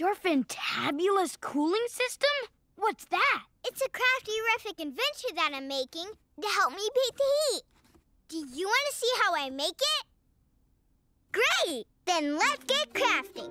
Your fantabulous cooling system? What's that? It's a crafty-rific invention that I'm making to help me beat the heat. Do you want to see how I make it? Great! Then let's get crafting.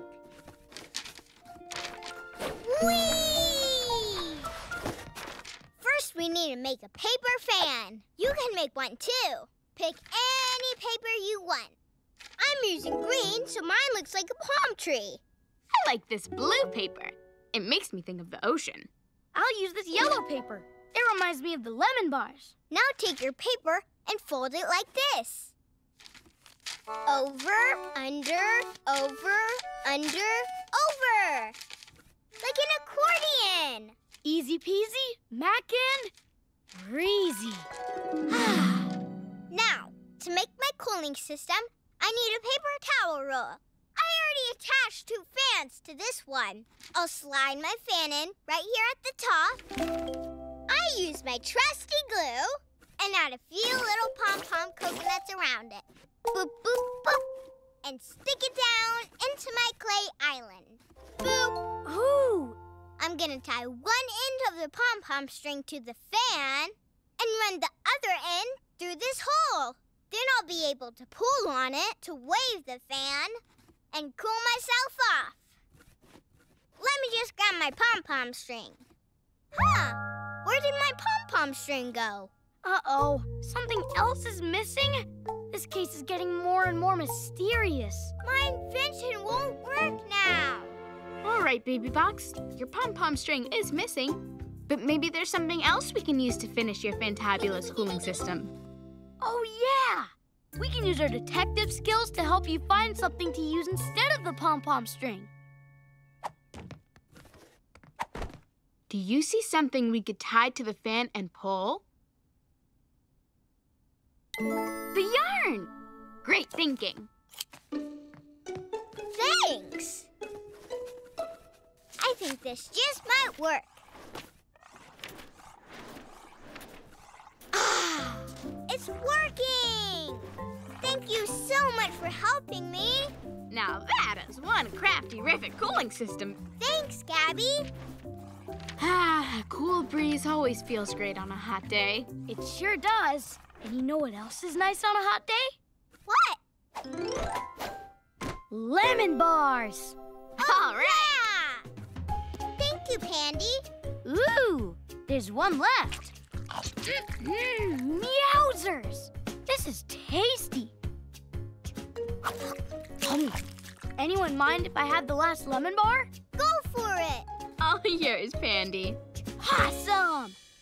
Whee! First, we need to make a paper fan. You can make one too. Pick any paper you want. I'm using green, so mine looks like a palm tree. I like this blue paper. It makes me think of the ocean. I'll use this yellow paper. It reminds me of the lemon bars. Now take your paper and fold it like this. Over, under, over, under, over. Like an accordion. Easy peasy, mackin', breezy. Now, to make my cooling system, I need a paper towel roll. I already attached 2 fans to this one. I'll slide my fan in right here at the top. I use my trusty glue and add a few little pom-pom coconuts around it. Boop, boop, boop. And stick it down into my clay island. Boop. Ooh. I'm gonna tie one end of the pom-pom string to the fan and run the other end through this hole. Then I'll be able to pull on it to wave the fan and cool myself off. Let me just grab my pom-pom string. Huh, where did my pom-pom string go? Uh-oh, something else is missing? This case is getting more and more mysterious. My invention won't work now. All right, Baby Box. Your pom-pom string is missing, but maybe there's something else we can use to finish your fantabulous cooling system. Oh, yeah! We can use our detective skills to help you find something to use instead of the pom-pom string. Do you see something we could tie to the fan and pull? The yarn! Great thinking. Thanks. I think this just might work. Ah, it's working! Thank you so much for helping me. Now that is one crafty-rific cooling system. Thanks, Gabby. Ah, a cool breeze always feels great on a hot day. It sure does. And you know what else is nice on a hot day? What? Lemon bars. All right. Yeah! Thank you, Pandy. Ooh, there's one left. Meowsers! This is tasty. Anyone mind if I had the last lemon bar? Go for it. All yours, Pandy. Awesome!